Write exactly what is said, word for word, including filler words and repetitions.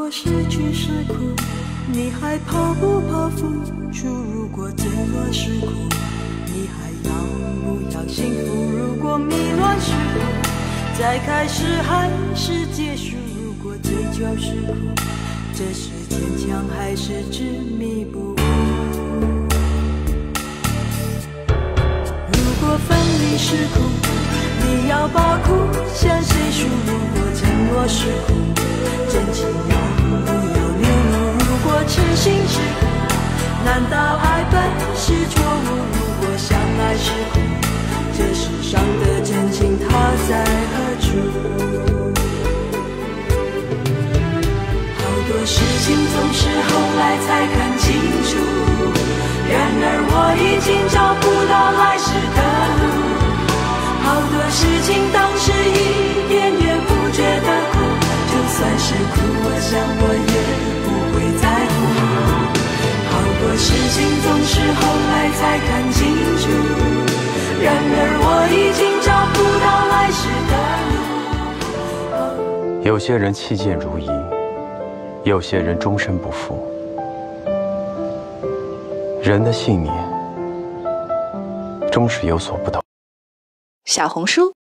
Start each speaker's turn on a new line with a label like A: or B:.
A: 果失去是苦，你还怕不怕付出？如果争论是苦，你还要不要幸福？如果迷乱是苦，再开始还是结束？如果追求是苦，这是坚强还是执迷不悟？如果分离是苦，你要把苦向谁诉？如果承诺是苦，真情要不要流露？如果痴心是苦，难道爱本是错误？如果相爱是苦，这世上的真情它在何处？好多事情总是后来才看清楚，然而我已经找不到来时的路。好多事情当时一点也不觉得苦，就算是苦，我想我也不会在乎。好多事情总是后来才看清楚，然而我已经找不到来时的路。
B: 有些人弃剑如谊，有些人终身不负。人的信念终是有所不同。
C: 小红书